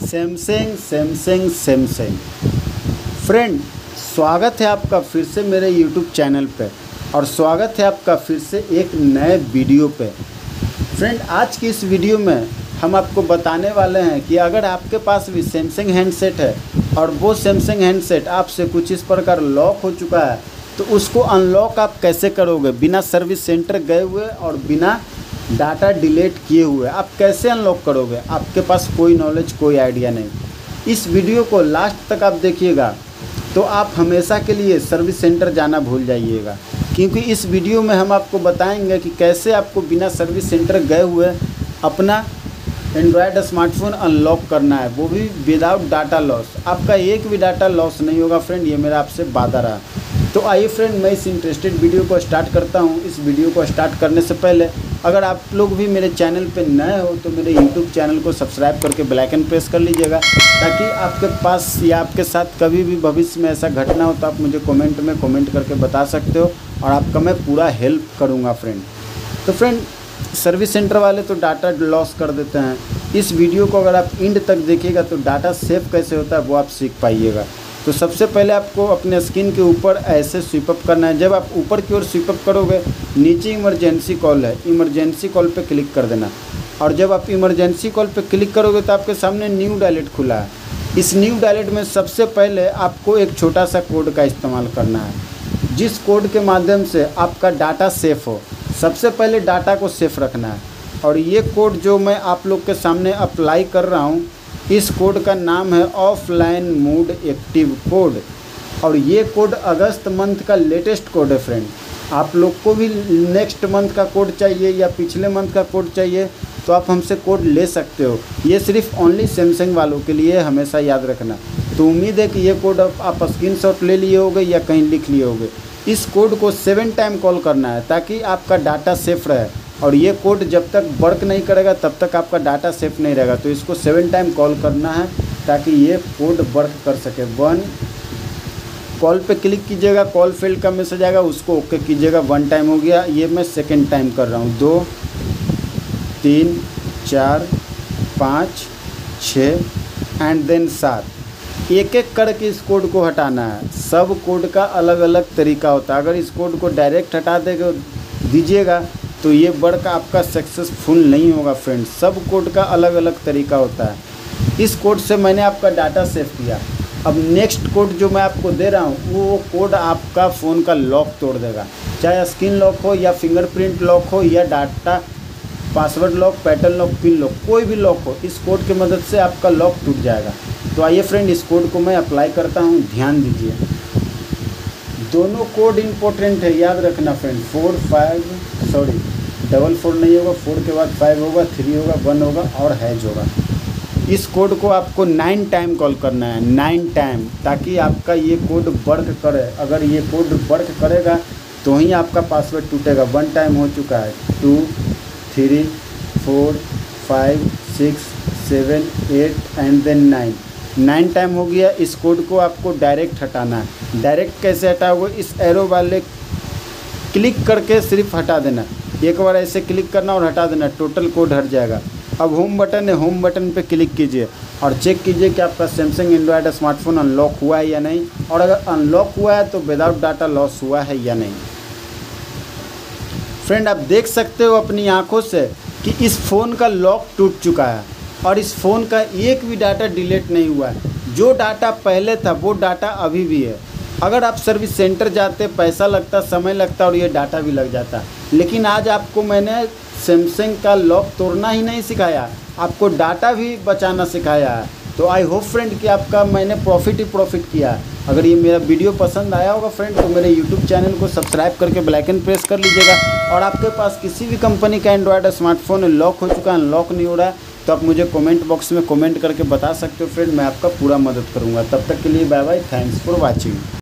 Samsung Samsung Samsung friend, स्वागत है आपका फिर से मेरे YouTube चैनल पे और स्वागत है आपका फिर से एक नए वीडियो पे। फ्रेंड, आज की इस वीडियो में हम आपको बताने वाले हैं कि अगर आपके पास भी सैमसंग हैंडसेट है और वो सैमसंग हैंडसेट आपसे कुछ इस प्रकार लॉक हो चुका है तो उसको अनलॉक आप कैसे करोगे बिना सर्विस सेंटर गए हुए और बिना डाटा डिलीट किए हुए। आप कैसे अनलॉक करोगे? आपके पास कोई नॉलेज, कोई आइडिया नहीं। इस वीडियो को लास्ट तक आप देखिएगा तो आप हमेशा के लिए सर्विस सेंटर जाना भूल जाइएगा, क्योंकि इस वीडियो में हम आपको बताएंगे कि कैसे आपको बिना सर्विस सेंटर गए हुए अपना एंड्रॉयड स्मार्टफोन अनलॉक करना है, वो भी विदाउट डाटा लॉस। आपका एक भी डाटा लॉस नहीं होगा फ्रेंड, ये मेरा आपसे वादा रहा। तो आइए फ्रेंड, मैं इस इंटरेस्टेड वीडियो को स्टार्ट करता हूँ। इस वीडियो को स्टार्ट करने से पहले अगर आप लोग भी मेरे चैनल पे नए हो तो मेरे YouTube चैनल को सब्सक्राइब करके बेल आइकन प्रेस कर लीजिएगा, ताकि आपके पास या आपके साथ कभी भी भविष्य में ऐसा घटना हो तो आप मुझे कमेंट में कमेंट करके बता सकते हो और आपका मैं पूरा हेल्प करूँगा फ्रेंड। तो फ्रेंड, सर्विस सेंटर वाले तो डाटा लॉस कर देते हैं। इस वीडियो को अगर आप एंड तक देखिएगा तो डाटा सेव कैसे होता है वो आप सीख पाइएगा। तो सबसे पहले आपको अपने स्क्रीन के ऊपर ऐसे स्वीप अप करना है। जब आप ऊपर की ओर स्वीप अप करोगे, नीचे इमरजेंसी कॉल है, इमरजेंसी कॉल पे क्लिक कर देना। और जब आप इमरजेंसी कॉल पे क्लिक करोगे तो आपके सामने न्यू डायलेट खुला है। इस न्यू डायलेट में सबसे पहले आपको एक छोटा सा कोड का इस्तेमाल करना है, जिस कोड के माध्यम से आपका डाटा सेफ हो। सबसे पहले डाटा को सेफ रखना है और ये कोड जो मैं आप लोग के सामने अप्लाई कर रहा हूँ, इस कोड का नाम है ऑफलाइन मोड एक्टिव कोड और ये कोड अगस्त मंथ का लेटेस्ट कोड है फ्रेंड। आप लोग को भी नेक्स्ट मंथ का कोड चाहिए या पिछले मंथ का कोड चाहिए तो आप हमसे कोड ले सकते हो। ये सिर्फ ओनली सैमसंग वालों के लिए, हमेशा याद रखना। तो उम्मीद है कि ये कोड आप स्क्रीनशॉट ले लिए होगे या कहीं लिख लिए होगे। इस कोड को 7 टाइम कॉल करना है ताकि आपका डाटा सेफ रहे, और ये कोड जब तक वर्क नहीं करेगा तब तक आपका डाटा सेफ नहीं रहेगा। तो इसको 7 टाइम कॉल करना है ताकि ये कोड वर्क कर सके। 1 कॉल पे क्लिक कीजिएगा, कॉल फेल्ड का मैसेज आएगा, उसको ओके कीजिएगा। 1 टाइम हो गया, ये मैं सेकंड टाइम कर रहा हूँ। 2 3 4 5 6 एंड देन 7। एक एक करके इस कोड को हटाना है। सब कोड का अलग अलग तरीका होता है। अगर इस कोड को डायरेक्ट हटा दीजिएगा तो ये वर्क आपका सक्सेसफुल नहीं होगा फ्रेंड्स। सब कोड का अलग अलग तरीका होता है। इस कोड से मैंने आपका डाटा सेव किया। अब नेक्स्ट कोड जो मैं आपको दे रहा हूँ वो कोड आपका फ़ोन का लॉक तोड़ देगा, चाहे स्क्रीन लॉक हो या फिंगरप्रिंट लॉक हो या data password lock, pattern lock, pin lock, कोई भी लॉक हो, इस कोड की मदद से आपका लॉक टूट जाएगा। तो आइए फ्रेंड, इस कोड को मैं अप्लाई करता हूँ, ध्यान दीजिए। दोनों कोड इम्पोर्टेंट है, याद रखना फ्रेंड। 4 नहीं होगा, 4 के बाद 5 होगा, 3 होगा, 1 होगा और हैज होगा। इस कोड को आपको 9 टाइम कॉल करना है, 9 टाइम, ताकि आपका ये कोड वर्क करे। अगर ये कोड वर्क करेगा तो ही आपका पासवर्ड टूटेगा। 1 टाइम हो चुका है, 2 3 4 5 6 7 8 एंड देन 9 टाइम हो गया। इस कोड को आपको डायरेक्ट हटाना है। डायरेक्ट कैसे हटाओगे? इस एरो वाले क्लिक करके सिर्फ हटा देना। एक बार ऐसे क्लिक करना और हटा देना, टोटल कोड हट जाएगा। अब होम बटन है, होम बटन पे क्लिक कीजिए और चेक कीजिए कि आपका सैमसंग एंड्रॉयड स्मार्टफोन अनलॉक हुआ है या नहीं, और अगर अनलॉक हुआ है तो विदाउट डाटा लॉस हुआ है या नहीं। फ्रेंड, आप देख सकते हो अपनी आंखों से कि इस फ़ोन का लॉक टूट चुका है और इस फ़ोन का एक भी डाटा डिलीट नहीं हुआ है। जो डाटा पहले था वो डाटा अभी भी है। अगर आप सर्विस सेंटर जाते, पैसा लगता, समय लगता और ये डाटा भी लग जाता। लेकिन आज आपको मैंने सैमसंग का लॉक तोड़ना ही नहीं सिखाया, आपको डाटा भी बचाना सिखाया है। तो आई होप फ्रेंड कि आपका मैंने प्रॉफिट ही प्रॉफिट किया है। अगर ये मेरा वीडियो पसंद आया होगा फ्रेंड तो मेरे YouTube चैनल को सब्सक्राइब करके बेल आइकन प्रेस कर लीजिएगा। और आपके पास किसी भी कंपनी का एंड्रॉयड स्मार्टफोन लॉक हो चुका है, अनलॉक नहीं हो रहा है, तो आप मुझे कमेंट बॉक्स में कमेंट करके बता सकते हो फ्रेंड, मैं आपका पूरा मदद करूँगा। तब तक के लिए bye bye, thanks for watching.